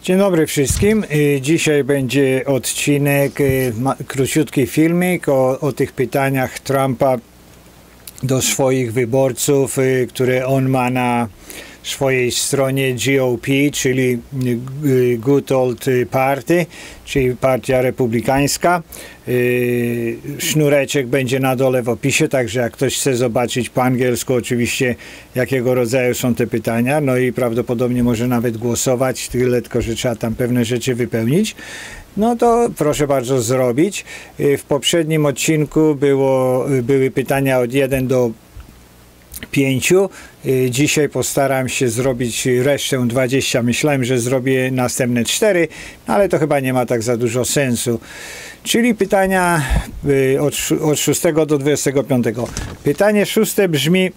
Dzień dobry wszystkim. Dzisiaj będzie odcinek, króciutki filmik o tych pytaniach Trumpa do swoich wyborców, które on ma na swojej stronie GOP, czyli Good Old Party, czyli Partia Republikańska. Sznureczek będzie na dole w opisie, także jak ktoś chce zobaczyć po angielsku oczywiście jakiego rodzaju są te pytania, no i prawdopodobnie może nawet głosować, tyle tylko, że trzeba tam pewne rzeczy wypełnić. No to proszę bardzo zrobić. W poprzednim odcinku były pytania od 1 do 5. Dzisiaj postaram się zrobić resztę 20. Myślałem, że zrobię następne 4, ale to chyba nie ma tak za dużo sensu. Czyli pytania od 6 do 25. Pytanie 6 brzmi,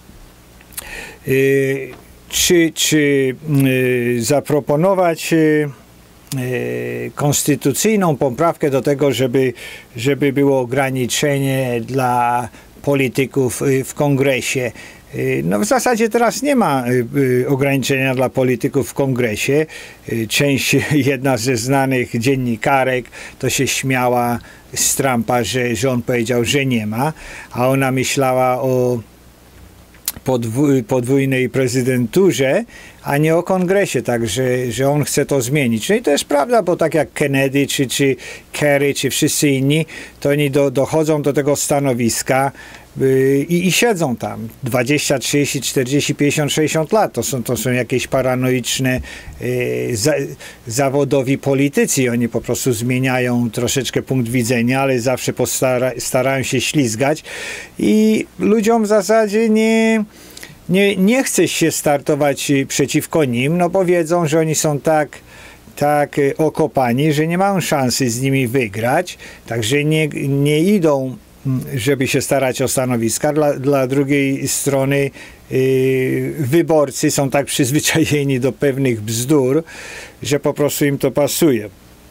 czy zaproponować konstytucyjną poprawkę do tego, żeby było ograniczenie dla polityków w kongresie. No w zasadzie teraz nie ma ograniczenia dla polityków w kongresie. Jedna ze znanych dziennikarek to się śmiała z Trumpa, że on powiedział, że nie ma, a ona myślała o podwójnej prezydenturze, a nie o kongresie, także że on chce to zmienić. No i to jest prawda, bo tak jak Kennedy, czy Kerry, czy wszyscy inni, to oni dochodzą do tego stanowiska i siedzą tam 20, 30, 40, 50, 60 lat. To są jakieś paranoiczne zawodowi politycy. Oni po prostu zmieniają troszeczkę punkt widzenia, ale zawsze starają się ślizgać i ludziom w zasadzie nie chce się startować przeciwko nim, no bo wiedzą, że oni są tak okopani, że nie mają szansy z nimi wygrać, także nie idą, żeby się starać o stanowiska. Dla drugiej strony wyborcy są tak przyzwyczajeni do pewnych bzdur, że po prostu im to pasuje.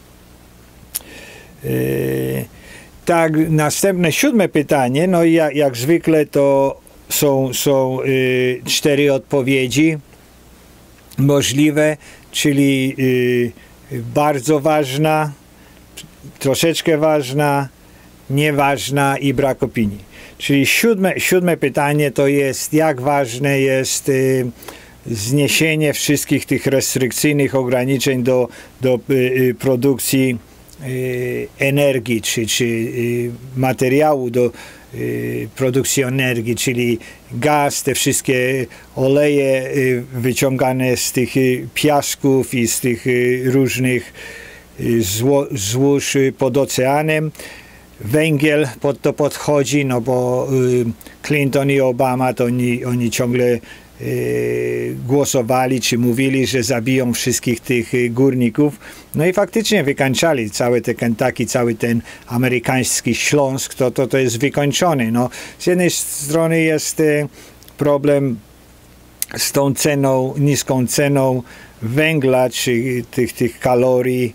Tak, następne 7 pytanie, no i jak zwykle to są 4 odpowiedzi możliwe, czyli bardzo ważna, troszeczkę ważna, nieważna i brak opinii. Czyli 7 pytanie to jest, jak ważne jest zniesienie wszystkich tych restrykcyjnych ograniczeń do produkcji energii, czy materiału do produkcji energii, czyli gaz, te wszystkie oleje wyciągane z tych piasków i z tych różnych złóż pod oceanem. Węgiel pod to podchodzi, no bo Clinton i Obama to oni ciągle głosowali, czy mówili, że zabiją wszystkich tych górników. No i faktycznie wykańczali całe te Kentucky, cały ten amerykański Śląsk, to jest wykończony. No, z jednej strony jest problem z tą ceną, niską ceną węgla, czy tych kalorii,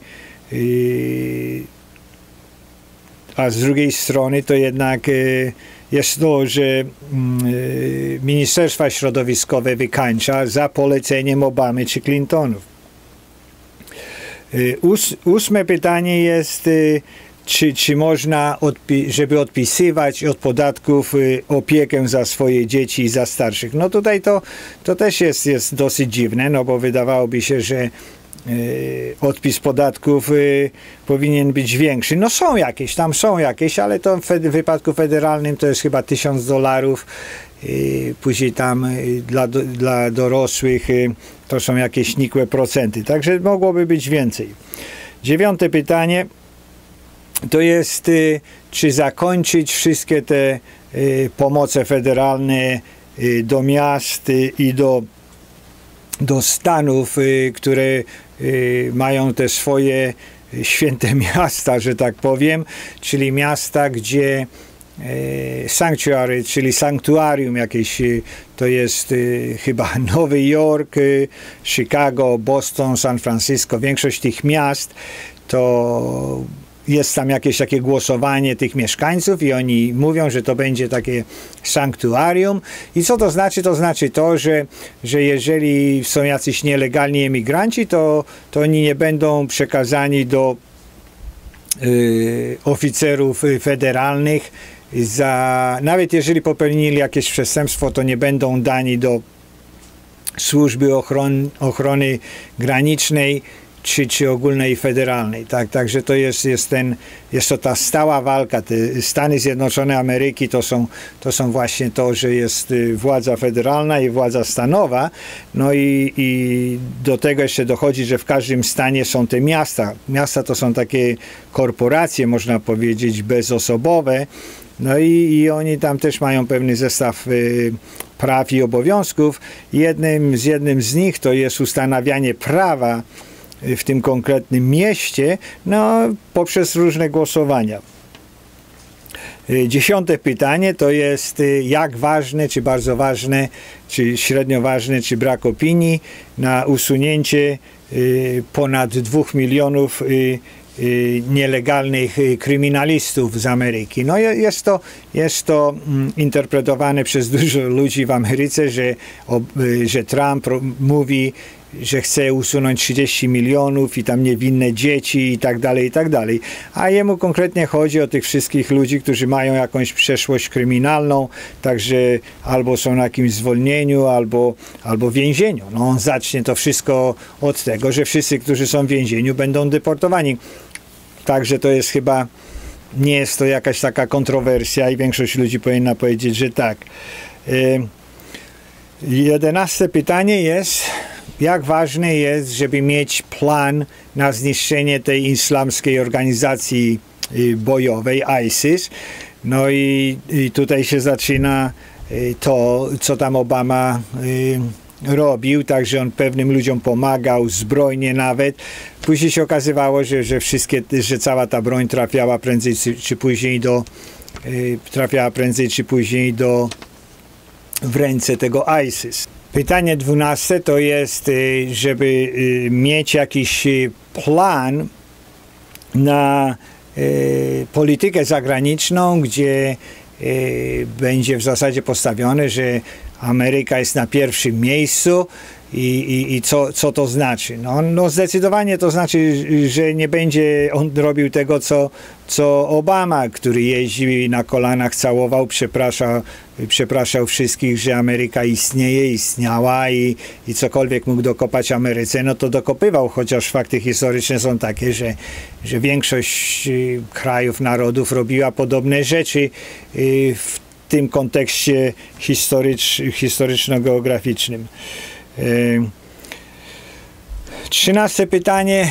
a z drugiej strony to jednak jest to, że Ministerstwa Środowiskowe wykańcza za poleceniem Obamy czy Clintonów. 8 pytanie jest, czy można, żeby odpisywać od podatków opiekę za swoje dzieci i za starszych. No tutaj to też jest dosyć dziwne, no bo wydawałoby się, że odpis podatków powinien być większy. No są jakieś, ale to w wypadku federalnym to jest chyba $1000. Później tam dla dorosłych to są jakieś nikłe procenty. Także mogłoby być więcej. 9 pytanie to jest, czy zakończyć wszystkie te pomoce federalne do miast i do stanów, które mają te swoje święte miasta, że tak powiem, czyli miasta, gdzie sanctuary, czyli sanktuarium jakieś, to jest chyba Nowy Jork, Chicago, Boston, San Francisco, większość tych miast to jest tam jakieś takie głosowanie tych mieszkańców i oni mówią, że to będzie takie sanktuarium. I co to znaczy? To znaczy to, że jeżeli są jacyś nielegalni emigranci, to oni nie będą przekazani do oficerów federalnych, nawet jeżeli popełnili jakieś przestępstwo, to nie będą dani do służby ochrony granicznej czy ogólnej federalnej. Także to jest to ta stała walka. Te Stany Zjednoczone Ameryki to są właśnie to, że jest władza federalna i władza stanowa. No i do tego jeszcze dochodzi, że w każdym stanie są te miasta. Miasta to są takie korporacje, można powiedzieć, bezosobowe. No i oni tam też mają pewny zestaw praw i obowiązków. Jednym z nich to jest ustanawianie prawa w tym konkretnym mieście, no, poprzez różne głosowania. 10. pytanie to jest, jak ważne, czy bardzo ważne, czy średnio ważne, czy brak opinii na usunięcie ponad 2 milionów nielegalnych kryminalistów z Ameryki. No jest to interpretowane przez dużo ludzi w Ameryce, że Trump mówi, że chce usunąć 30 milionów i tam niewinne dzieci i tak dalej, a jemu konkretnie chodzi o tych wszystkich ludzi, którzy mają jakąś przeszłość kryminalną, także albo są na jakimś zwolnieniu, albo więzieniu. No on zacznie to wszystko od tego, że wszyscy, którzy są w więzieniu, będą deportowani. Także to jest chyba, nie jest to jakaś taka kontrowersja i większość ludzi powinna powiedzieć, że tak. 11. pytanie jest, jak ważne jest, żeby mieć plan na zniszczenie tej islamskiej organizacji bojowej ISIS. No i tutaj się zaczyna to, co tam Obama robił, także on pewnym ludziom pomagał, zbrojnie nawet. Później się okazywało, że cała ta broń trafiała prędzej czy później w ręce tego ISIS. Pytanie 12 to jest, żeby mieć jakiś plan na politykę zagraniczną, gdzie będzie w zasadzie postawione, że Ameryka jest na pierwszym miejscu i co to znaczy? No zdecydowanie to znaczy, że nie będzie on robił tego, co Obama, który jeździł i na kolanach całował, przepraszał wszystkich, że Ameryka istniała i cokolwiek mógł dokopać Ameryce, no to dokopywał, chociaż fakty historyczne są takie, że większość krajów, narodów robiła podobne rzeczy w tym kontekście historyczno-geograficznym. 13. pytanie,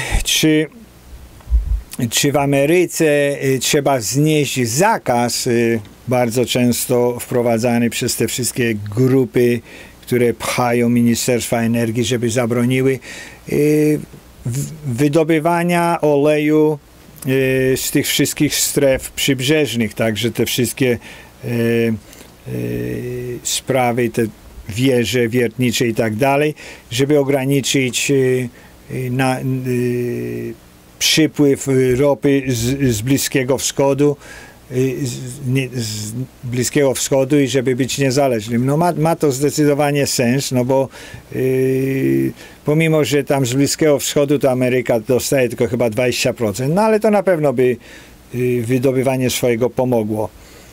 czy w Ameryce trzeba znieść zakaz, bardzo często wprowadzany przez te wszystkie grupy, które pchają Ministerstwa Energii, żeby zabroniły wydobywania oleju z tych wszystkich stref przybrzeżnych, także te wszystkie sprawy, te wieże wiertnicze i tak dalej, żeby ograniczyć przypływ ropy z Bliskiego Wschodu, i żeby być niezależnym. No ma to zdecydowanie sens, no bo pomimo, że tam z Bliskiego Wschodu to Ameryka dostaje tylko chyba 20%, no ale to na pewno by wydobywanie swojego pomogło.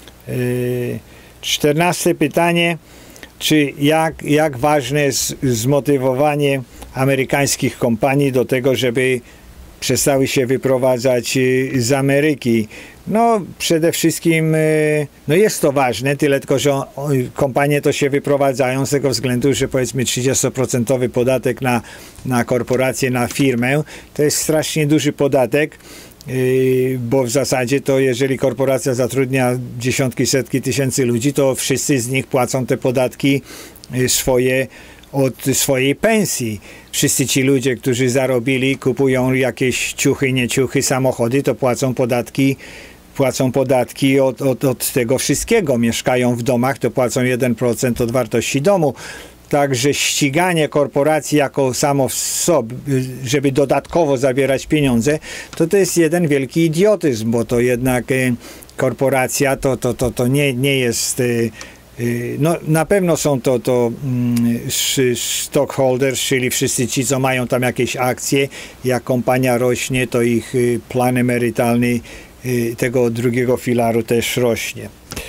14. pytanie, czy jak ważne jest zmotywowanie amerykańskich kompanii do tego, żeby przestały się wyprowadzać z Ameryki? No przede wszystkim no jest to ważne, tyle tylko, że kompanie to się wyprowadzają z tego względu, że powiedzmy 30% podatek na korporację, na firmę, to jest strasznie duży podatek, bo w zasadzie to jeżeli korporacja zatrudnia dziesiątki, setki tysięcy ludzi, to wszyscy z nich płacą te podatki swoje od swojej pensji. Wszyscy ci ludzie, którzy zarobili, kupują jakieś ciuchy, nie ciuchy, samochody, to płacą podatki od tego wszystkiego. Mieszkają w domach, to płacą 1% od wartości domu. Także ściganie korporacji jako samo w sobie, żeby dodatkowo zabierać pieniądze, to jest jeden wielki idiotyzm, bo to jednak korporacja to nie jest... No, na pewno są to stockholders, czyli wszyscy ci, co mają tam jakieś akcje. Jak kompania rośnie, to ich plan emerytalny tego drugiego filaru też rośnie.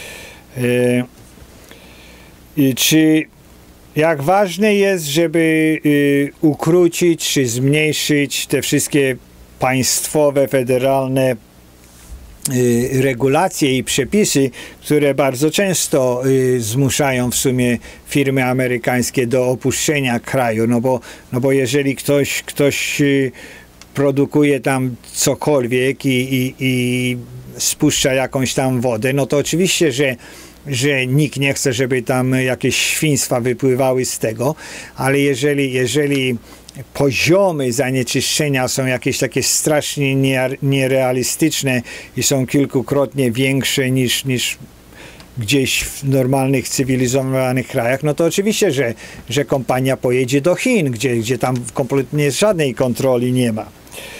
Czy jak ważne jest, żeby ukrócić czy zmniejszyć te wszystkie państwowe, federalne regulacje i przepisy, które bardzo często zmuszają w sumie firmy amerykańskie do opuszczenia kraju, no bo jeżeli ktoś produkuje tam cokolwiek i spuszcza jakąś tam wodę, no to oczywiście, że nikt nie chce, żeby tam jakieś świństwa wypływały z tego, ale jeżeli poziomy zanieczyszczenia są jakieś takie strasznie nierealistyczne i są kilkukrotnie większe niż gdzieś w normalnych, cywilizowanych krajach, no to oczywiście, że kompania pojedzie do Chin, gdzie tam kompletnie żadnej kontroli nie ma.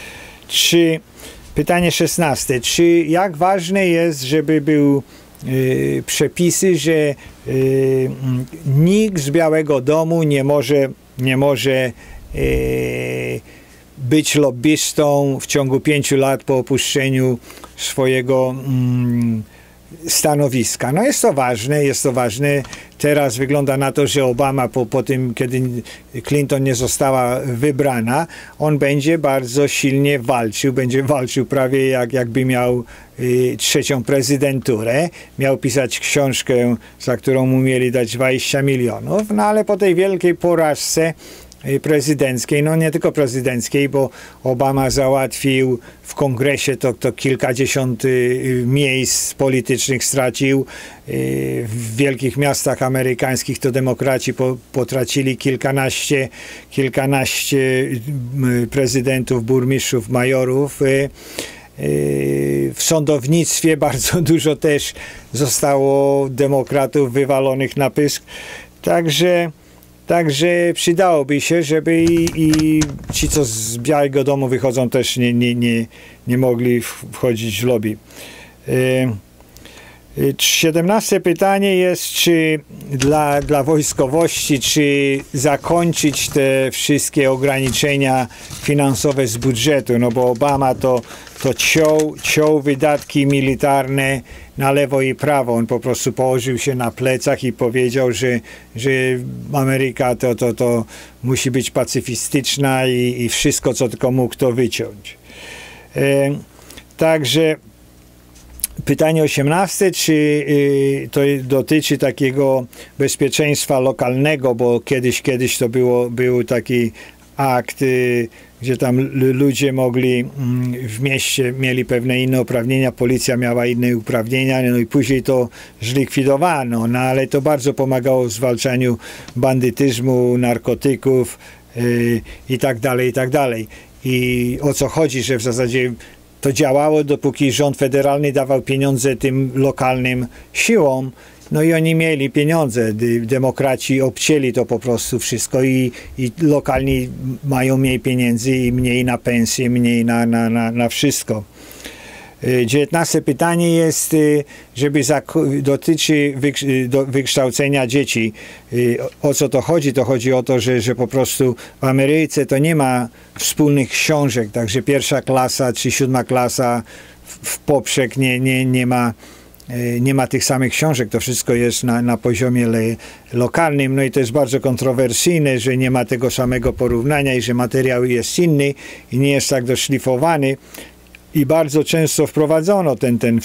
Pytanie 16. Czy jak ważne jest, żeby był przepisy, że nikt z Białego Domu nie może być lobbystą w ciągu 5 lat po opuszczeniu swojego stanowiska. No jest to ważne. Teraz wygląda na to, że Obama po tym, kiedy Clinton nie została wybrana, on będzie bardzo silnie będzie walczył prawie jakby miał trzecią prezydenturę. Miał pisać książkę, za którą mu mieli dać 20 milionów, no ale po tej wielkiej porażce prezydenckiej, no nie tylko prezydenckiej, bo Obama załatwił w kongresie to kilkadziesiąt miejsc politycznych stracił. W wielkich miastach amerykańskich to demokraci potracili kilkanaście prezydentów, burmistrzów, majorów. W sądownictwie bardzo dużo też zostało demokratów wywalonych na pysk. Także przydałoby się, żeby i ci, co z Białego Domu wychodzą, też nie mogli wchodzić w lobby. 17 pytanie jest, czy dla wojskowości, czy zakończyć te wszystkie ograniczenia finansowe z budżetu, no bo Obama to ciął wydatki militarne na lewo i prawo. On po prostu położył się na plecach i powiedział, że Ameryka to musi być pacyfistyczna i wszystko, co tylko mógł, to wyciąć. Także pytanie 18, czy to dotyczy takiego bezpieczeństwa lokalnego, bo kiedyś to był taki akt, gdzie tam ludzie mogli w mieście, mieli pewne inne uprawnienia, policja miała inne uprawnienia, no i później to zlikwidowano, no ale to bardzo pomagało w zwalczaniu bandytyzmu, narkotyków i tak dalej. I o co chodzi, że w zasadzie to działało, dopóki rząd federalny dawał pieniądze tym lokalnym siłom, no i oni mieli pieniądze. Demokraci obcięli to po prostu wszystko i lokalni mają mniej pieniędzy i mniej na pensje, mniej na wszystko. 19 pytanie jest, żeby dotyczy wykształcenia dzieci. O co to chodzi? To chodzi o to, że po prostu w Ameryce to nie ma wspólnych książek, także 1. klasa czy 7. klasa w poprzek nie ma tych samych książek, to wszystko jest na poziomie lokalnym, no i to jest bardzo kontrowersyjne, że nie ma tego samego porównania i że materiał jest inny i nie jest tak doszlifowany. I bardzo często wprowadzono ten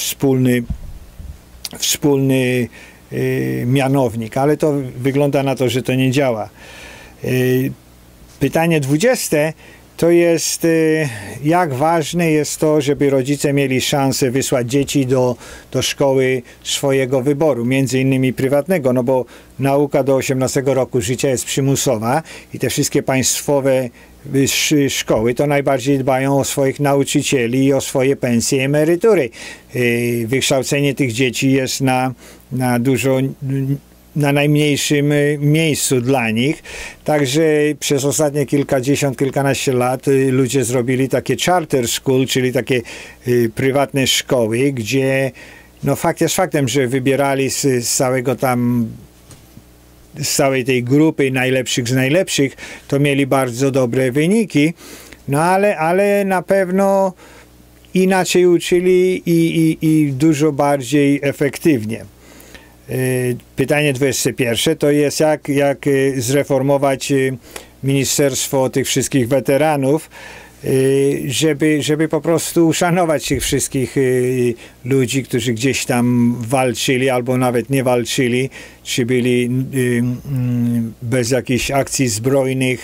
wspólny mianownik, ale to wygląda na to, że to nie działa. Pytanie 20 to jest, jak ważne jest to, żeby rodzice mieli szansę wysłać dzieci do szkoły swojego wyboru, między innymi prywatnego, no bo nauka do 18 roku życia jest przymusowa i te wszystkie państwowe szkoły to najbardziej dbają o swoich nauczycieli i o swoje pensje i emerytury. Wykształcenie tych dzieci jest na dużo na najmniejszym miejscu dla nich. Także przez ostatnie kilkanaście lat ludzie zrobili takie charter school, czyli takie prywatne szkoły, gdzie no fakt jest faktem, że wybierali z całego tam, z całej tej grupy najlepszych z najlepszych, to mieli bardzo dobre wyniki, no ale na pewno inaczej uczyli i dużo bardziej efektywnie. Pytanie 21 to jest jak zreformować ministerstwo tych wszystkich weteranów, żeby po prostu uszanować tych wszystkich ludzi, którzy gdzieś tam walczyli albo nawet nie walczyli, czy byli bez jakichś akcji zbrojnych,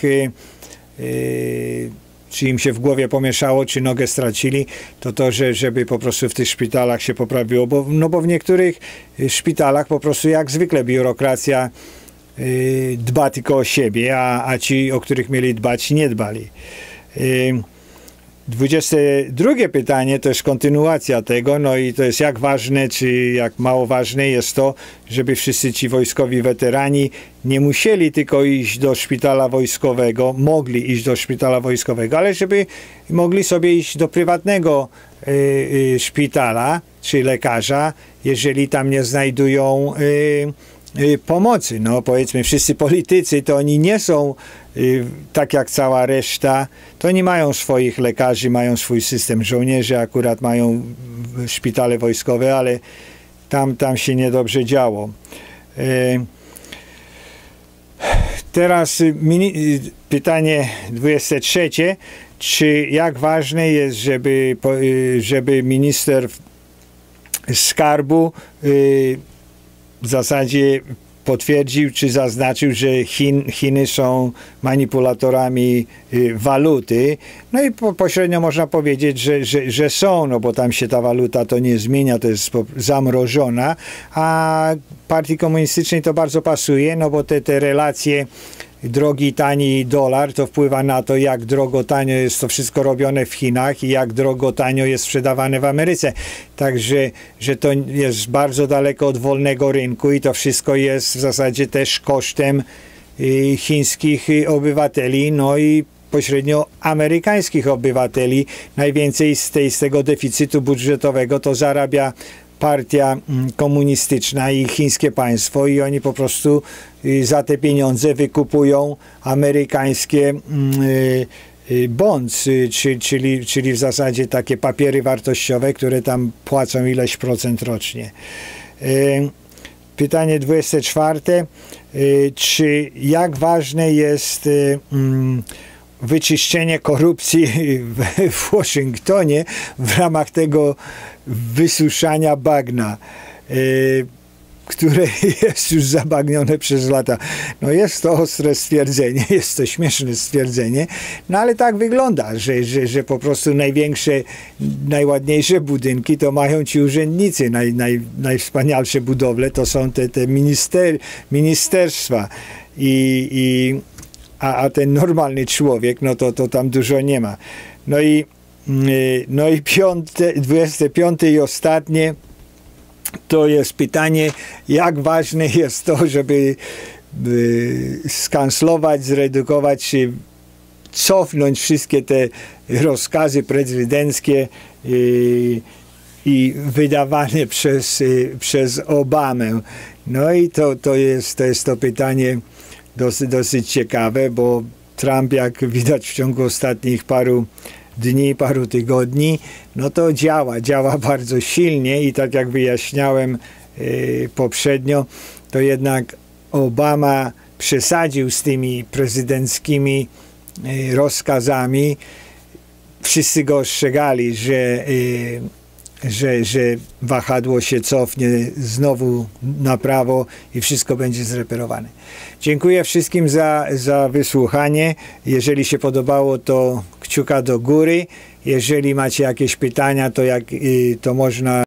czy im się w głowie pomieszało, czy nogę stracili, to żeby po prostu w tych szpitalach się poprawiło, bo w niektórych szpitalach po prostu jak zwykle biurokracja dba tylko o siebie, a ci, o których mieli dbać, nie dbali. 22 pytanie to jest kontynuacja tego, no i to jest jak ważne, czy jak mało ważne jest to, żeby wszyscy ci wojskowi weterani nie musieli tylko iść do szpitala wojskowego, mogli iść do szpitala wojskowego, ale żeby mogli sobie iść do prywatnego szpitala, czy lekarza, jeżeli tam nie znajdują pomocy. No powiedzmy, wszyscy politycy to oni nie są tak jak cała reszta, to nie mają swoich lekarzy, mają swój system. Żołnierze akurat mają szpitale wojskowe, ale tam się niedobrze działo. Teraz pytanie 23. Czy jak ważne jest, żeby minister skarbu w zasadzie potwierdził czy zaznaczył, że Chiny są manipulatorami waluty. No i pośrednio można powiedzieć, że są, no bo tam się ta waluta to nie zmienia, to jest zamrożona, a partii komunistycznej to bardzo pasuje, no bo te relacje drogi, tani dolar, to wpływa na to, jak drogo, tanio jest to wszystko robione w Chinach i jak drogo, tanio jest sprzedawane w Ameryce. Także, że to jest bardzo daleko od wolnego rynku i to wszystko jest w zasadzie też kosztem chińskich obywateli, no i pośrednio amerykańskich obywateli. Najwięcej z tego deficytu budżetowego to zarabia partia komunistyczna i chińskie państwo i oni po prostu za te pieniądze wykupują amerykańskie bonds, czyli w zasadzie takie papiery wartościowe, które tam płacą ileś procent rocznie. Pytanie 24. Czy jak ważne jest wyczyszczenie korupcji w Waszyngtonie w ramach tego wysuszania bagna, które jest już zabagnione przez lata. No jest to ostre stwierdzenie, jest to śmieszne stwierdzenie, no ale tak wygląda, że po prostu największe, najładniejsze budynki to mają ci urzędnicy, najwspanialsze budowle to są te ministerstwa a ten normalny człowiek, no to tam dużo nie ma. No i 25 i ostatnie to jest pytanie, jak ważne jest to, żeby skanslować, zredukować, cofnąć wszystkie te rozkazy prezydenckie i wydawane przez Obamę. No i to jest to pytanie dosyć ciekawe, bo Trump, jak widać w ciągu ostatnich paru dni, paru tygodni, no to działa bardzo silnie i tak jak wyjaśniałem poprzednio, to jednak Obama przesadził z tymi prezydenckimi rozkazami. Wszyscy go ostrzegali, że wahadło się cofnie znowu na prawo i wszystko będzie zreperowane. Dziękuję wszystkim za wysłuchanie. Jeżeli się podobało, to kciuka do góry. Jeżeli macie jakieś pytania, to można